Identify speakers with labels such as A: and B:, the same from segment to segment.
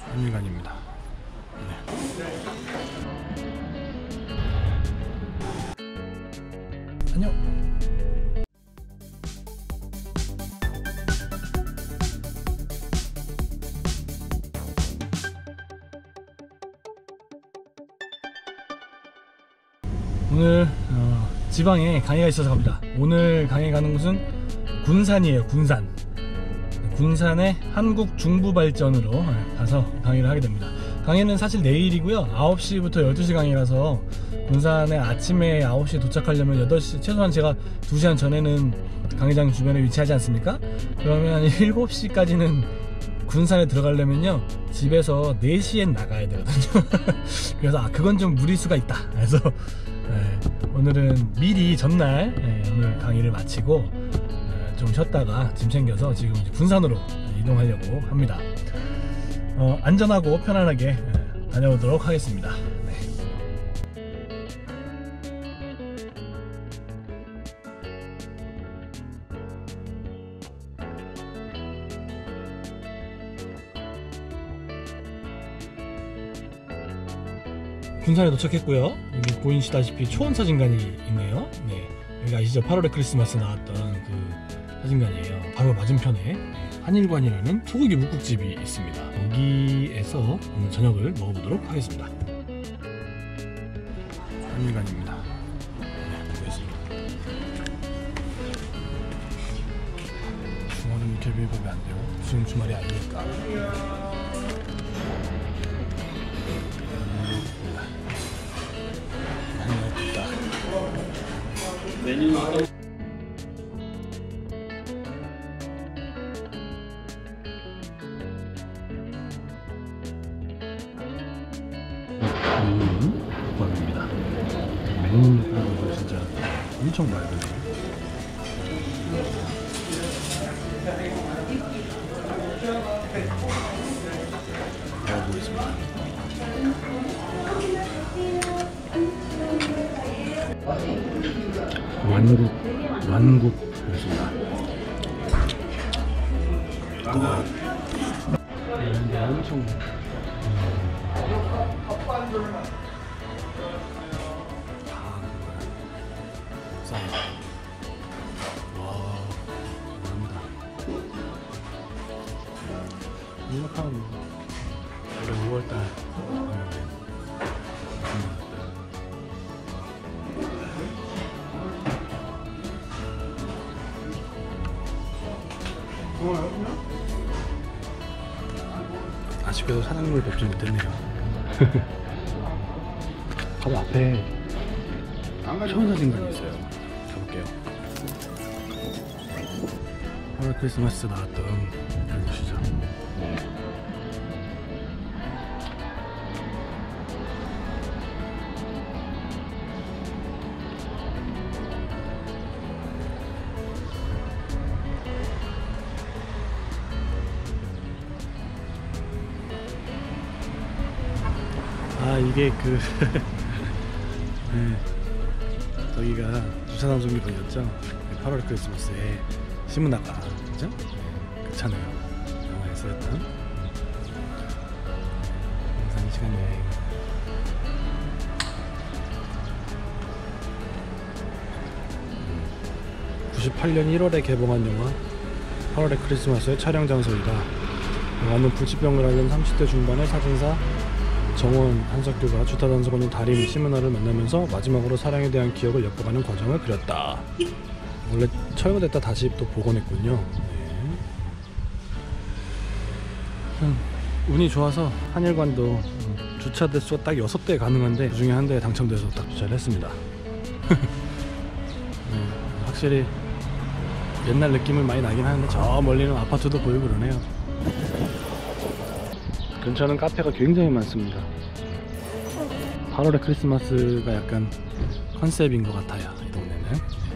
A: 한일관입니다. 안녕. 오늘 지방에 강의가 있어서 갑니다. 오늘 강의 가는 곳은 군산이에요. 군산의 한국중부발전으로 가서 강의를 하게 됩니다. 강의는 사실 내일이고요. 9시부터 12시 강의라서 군산에 아침에 9시에 도착하려면 8시, 최소한 제가 2시간 전에는 강의장 주변에 위치하지 않습니까? 그러면 7시까지는 군산에 들어가려면요 집에서 4시엔 나가야 되거든요. 그래서 그건 좀 무리수가 있다. 그래서 오늘은 미리 전날 오늘 강의를 마치고 좀 쉬었다가 짐 챙겨서 지금 이제 군산으로 이동하려고 합니다. 안전하고 편안하게 다녀오도록 하겠습니다. 군산에 도착했고요. 여기 보이시다시피 초원사진관이 있네요. 여기 아시죠? 8월의 크리스마스 나왔던 그 사진관이에요. 바로 맞은편에 한일관이라는 소고기 묵국집이 있습니다. 여기에서 오늘 저녁을 먹어보도록 하겠습니다. 한일관입니다. 보겠습니다. 주말은 이렇게 비법이 안 돼요. 무슨 주말이 아니니까. 메뉴는 어떤 국밥입니다. 메뉴는 진짜 엄청 맑아요. 먹어보겠습니다. 완국 그렇습니다. 엄청 음악하는 원래 5월달 아쉽게도 사장님을 뵙지 못했네요. 바로 앞에 초원사진관이 있어요. 가볼게요. 8월 크리스마스 나왔던 이런 곳이죠. 이게 저기가 주차장 정비 걸렸죠. 8월 크리스마스에 신문나가 그죠? 그렇잖아요. 영화에서 했던 영상 시간 여행. (98년 1월에) 개봉한 영화 8월의 크리스마스의 촬영 장소이다. 영화는 불치병을 앓는 30대 중반의 사진사 정원 한석규가 주타 단속하는 달인 시문화를 만나면서 마지막으로 사랑에 대한 기억을 엿보가는 과정을 그렸다. 원래 철거됐다 다시 또 복원했군요. 운이 좋아서 한일관도 주차 대수가 딱 6대 가능한데 그중에 한 대에 당첨돼서 딱 주차를 했습니다. 확실히 옛날 느낌을 많이 나긴 하는데 저 멀리는 아파트도 보이고 그러네요. 근처는 카페가 굉장히 많습니다. 8월의 크리스마스가 약간 컨셉인 것 같아요. 이 동네는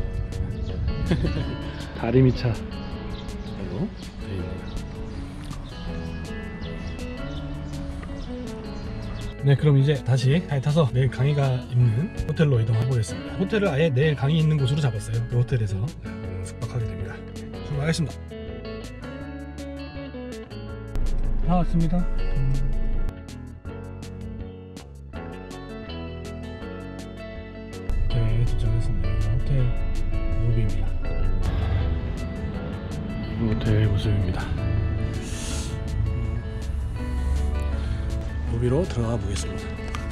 A: 다리미차로 되어 있네요. 네, 그럼 이제 다시 잘 타서 내일 강의가 있는 호텔로 이동해 보겠습니다. 호텔을 아예 내일 강의 있는 곳으로 잡았어요. 그 호텔에서 숙박하게 됩니다. 출발하겠습니다. 나왔습니다. 호텔 모습입니다. 로비로 들어가 보겠습니다.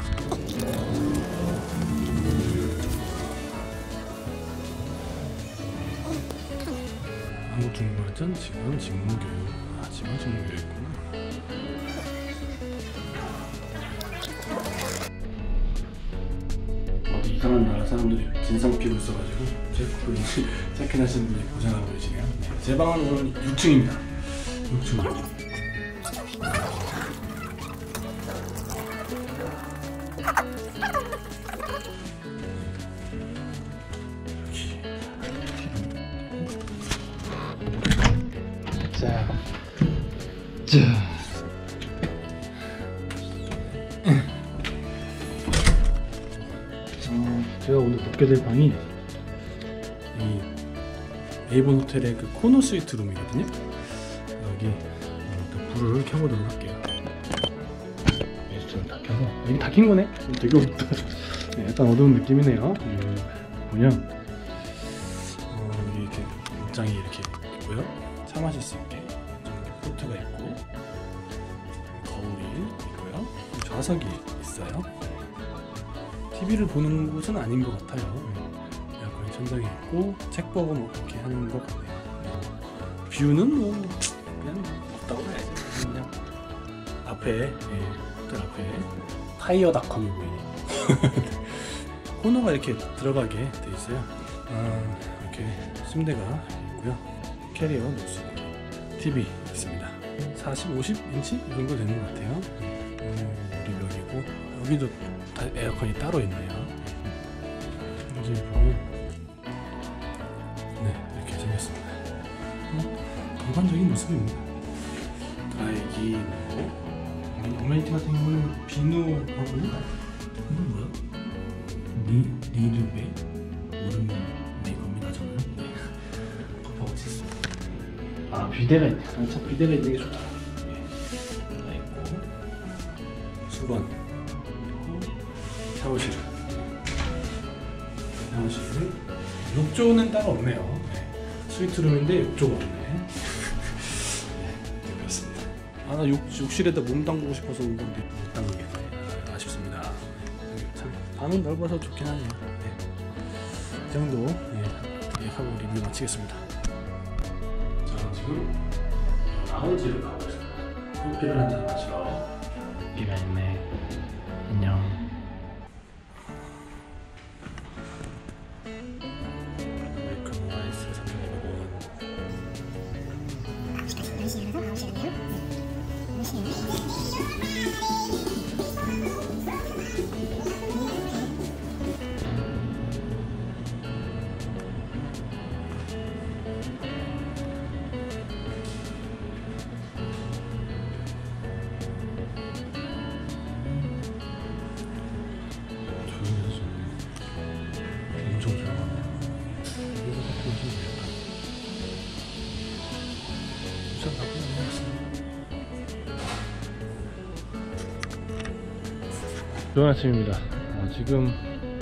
A: 한국 중국어전 지금 직무교육. 지금 직무교육 있구나. 어디 이상한 나라 사람들이 진상 피고 있어가지고 체크인하시는 분이 고생하고 계시네요. 네. 제 방은 오늘 6층입니다. 6층. 제가 오늘 묵게 될 방이 이 에이본 호텔의 그 코너 스위트 룸이거든요. 여기 불을 켜보도록 할게요. 좀 다 켜서 여기 다 킨 거네. 되게 어둡다. 네, 약간 어두운 느낌이네요. 보면 여기 이렇게 옷장이 이렇게 있고요. 차 마실 수 있게 포트가 있고 거울이 있고요. 좌석이 있어요. TV를 보는 곳은 아닌 것 같아요. 에어컨이 천장에 있고 책 보고 뭐 그렇게 하는 것 같네요. 뷰는 뭐 그냥 없다고 해야지. 그냥 앞에 호텔 앞에 타이어닷컴이 보이네. 코너가 이렇게 들어가게 돼 있어요. 이렇게 침대가 있고요. 캐리어 놓을 수 있는 TV 있습니다. 40, 50인치 이 정도 되는 것 같아요. 우리 벽이고 여기도 에어컨이 따로 있네요. 여기 보면 이렇게 생겼습니다. 일반적인 모습입니다. 드라이기 어메니티 같은 경우는 비누하고 이건 뭐야? 리르베 모르는 메이커입니다. 저는 덮어보고 있습니다. 비데가 있네. 참 비데가 있는 게 좋다. 하나 있고 수건 샤워실. 욕조는 따로 없네요. 스위트룸인데 욕조가 없네. 그렇습니다. 나 욕실에다 몸 담그고 싶어서 온 건데 못 담그게 아쉽습니다. 참 방은 넓어서 좋긴 하네요. 이 정도 하고 리뷰 마치겠습니다. 자, 지금 라운지를 가고 있습니다. 커피를 한잔 마시러. 여기가 있네. 안녕. 좋은 아침입니다. 지금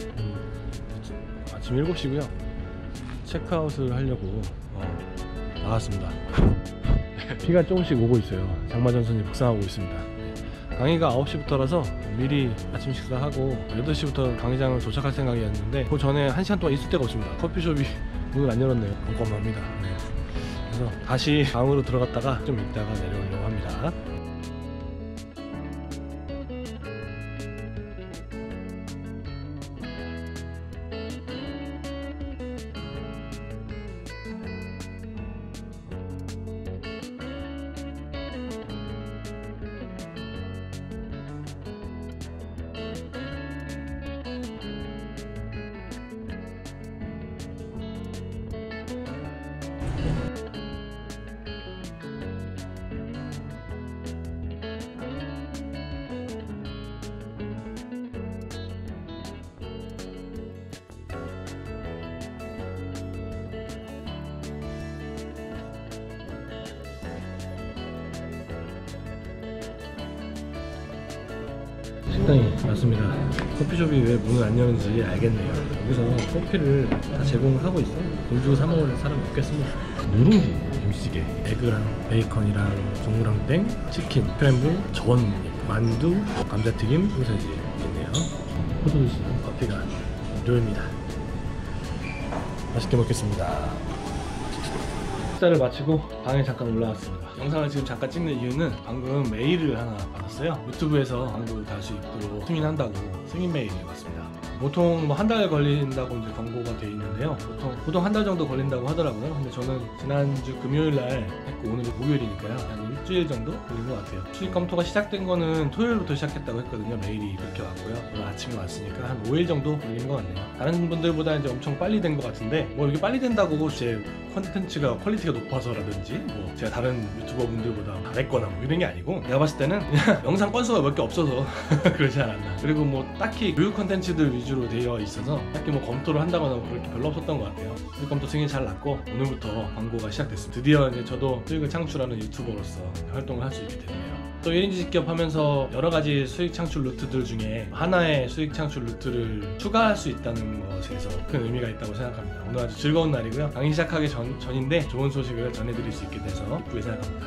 A: 아침 7시고요 체크아웃을 하려고 나왔습니다. 비가 조금씩 오고 있어요. 장마전선이 북상하고 있습니다. 강의가 9시부터라서 미리 아침 식사하고 8시부터 강의장을 도착할 생각이었는데 그 전에 1시간 동안 있을 데가 없습니다. 커피숍이 문을 안 열었네요. 깜깜합니다. 그래서 다시 방으로 들어갔다가 좀 이따가 내려오려고 합니다. 식당이 왔습니다. 커피숍이 왜 문을 안 여는지 알겠네요. 여기서 커피를 다 제공을 하고 있어. 돈 주고 사 먹을 사람 없겠습니다. 누룽지 김치 김치찌개, 에그랑 베이컨이랑 종무랑땡, 치킨, 스크램블, 전, 만두, 감자튀김, 소세지 있네요. 포도주스, 커피가 무료입니다. 맛있게 먹겠습니다. 식사를 마치고 방에 잠깐 올라왔습니다. 영상을 지금 잠깐 찍는 이유는 방금 메일을 하나 받았어요. 유튜브에서 광고 달 수 있도록 승인한다고 승인 메일이 왔습니다. 보통 뭐 한 달 걸린다고 이제 광고가 돼 있는데요. 보통 한 달 정도 걸린다고 하더라고요. 근데 저는 지난주 금요일 날 했고 오늘은 목요일이니까요. 한 일주일 정도 걸린 것 같아요. 수익 검토가 시작된 거는 토요일부터 시작했다고 했거든요. 메일이 그렇게 왔고요. 오늘 아침에 왔으니까 한 5일 정도 걸린 것 같네요. 다른 분들보다 이제 엄청 빨리 된 것 같은데 뭐 이렇게 빨리 된다고 제 컨텐츠가 퀄리티가 높아서라든지 뭐 제가 다른 유튜버 분들보다 잘했거나 뭐 이런 게 아니고, 내가 봤을 때는 그냥 영상 건수가 몇 개 없어서 그러지 않았나. 그리고 뭐 딱히 교육 컨텐츠들 위주로 되어 있어서 딱히 뭐 검토를 한다거나 뭐 그렇게 별로 없었던 것 같아요. 수익 검토 승인이 잘 났고 오늘부터 광고가 시작됐습니다. 드디어 이제 저도 수익을 창출하는 유튜버로서 활동을 할 수 있게 되네요. 또 1인지 직접 하면서 여러가지 수익 창출 루트들 중에 하나의 수익 창출 루트를 추가할 수 있다는 것에서 큰 의미가 있다고 생각합니다. 오늘 아주 즐거운 날이고요. 강의 시작하기 전인데 좋은 소식을 전해드릴 수 있게 돼서 기쁘게 생각합니다.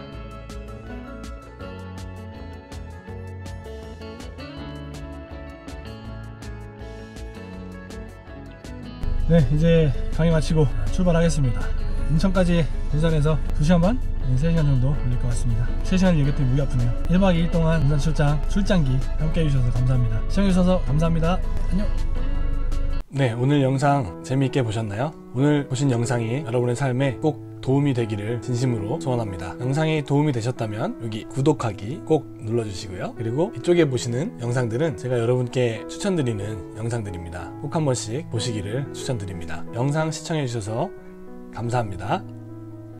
A: 네, 이제 강의 마치고 출발하겠습니다. 인천까지 군산에서 2시간 반? 3시간 정도 걸릴 것 같습니다. 3시간 얘기했더니 목이 아프네요. 1박 2일 동안 군산 출장기 함께 해주셔서 감사합니다. 시청해주셔서 감사합니다. 안녕. 네, 오늘 영상 재미있게 보셨나요? 오늘 보신 영상이 여러분의 삶에 꼭 도움이 되기를 진심으로 소원합니다. 영상이 도움이 되셨다면 여기 구독하기 꼭 눌러주시고요. 그리고 이쪽에 보시는 영상들은 제가 여러분께 추천드리는 영상들입니다. 꼭 한 번씩 보시기를 추천드립니다. 영상 시청해주셔서 감사합니다.